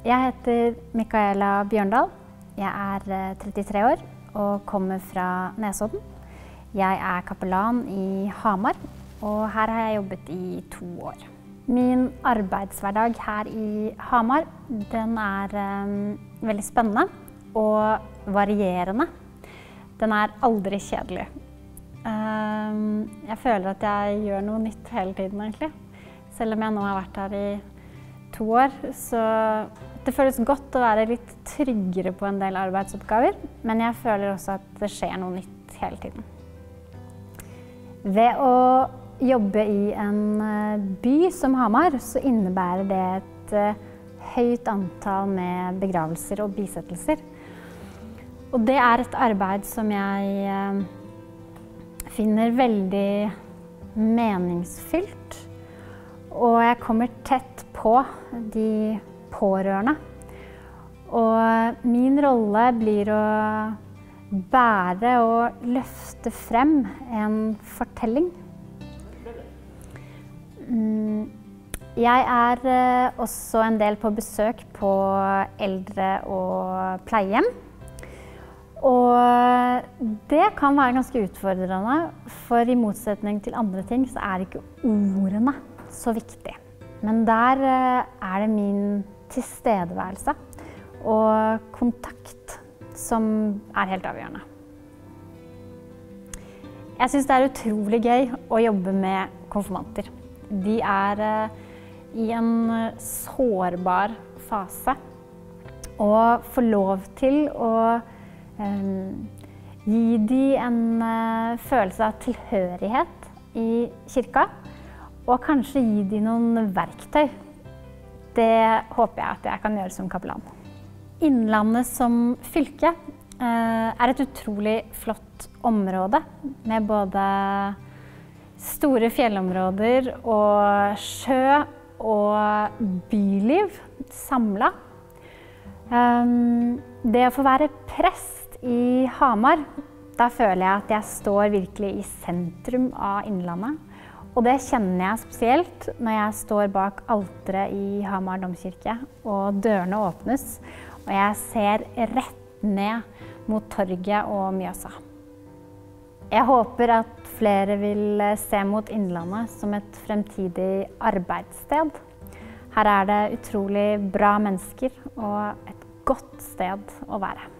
Jeg heter Mikaela Bjørndal. Jeg er 33 år og kommer fra Nesodden. Jeg er kapellan i Hamar, og her har jeg jobbet i 2 år. Min arbeidshverdag her i Hamar, den er veldig spennende og varierende. Den er aldri kjedelig. Jeg føler at jeg gjør noe nytt hele tiden, egentlig. Selv om jeg nå har vært her i 2 år, så det føles godt å være litt tryggere på en del arbeidsoppgaver, men jeg føler også at det skjer noe nytt hele tiden. Ved å jobbe i en by som Hamar, så innebærer det et høyt antall med begravelser og bisettelser. Og det er et arbeid som jeg finner veldig meningsfylt, og jeg kommer tett på de pårørende. Og min rolle blir å bære og løfte frem en fortelling. Jeg er også en del på besøk på eldre- og pleiehjem. Og det kan være ganske utfordrende, for i motsetning til andre ting så er ikke ordene så viktig. Men der er det min tilstedeværelse og kontakt som er helt avgjørende. Jeg synes det er utrolig gøy å jobbe med konfirmanter. De er i en sårbar fase, og få lov til å gi dem en følelse av tilhørighet i kirka, og kanskje gi dem noen verktøy. Det håper jeg at jeg kan gjøre som kapellan. Innlandet som fylke er et utrolig flott område, med både store fjellområder og sjø og byliv samlet. Det å få være prest i Hamar, da føler jeg at jeg står virkelig i sentrum av Innlandet. Og det kjenner jeg spesielt når jeg står bak alteret i Hamar domkirke, og dørene åpnes, og jeg ser rett ned mot torget og Mjøsa. Jeg håper at flere vil se mot Innlandet som et fremtidig arbeidssted. Her er det utrolig bra mennesker og et godt sted å være.